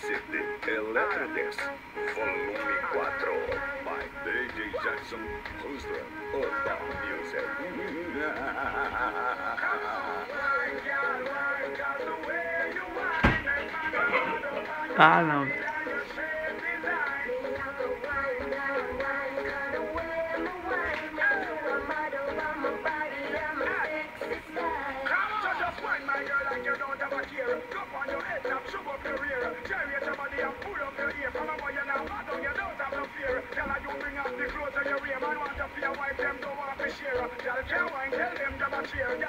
CD Electrodance, volume 4, by DJ Jackson Hustra, Urban Music. Ah, não. Tell them to cheer.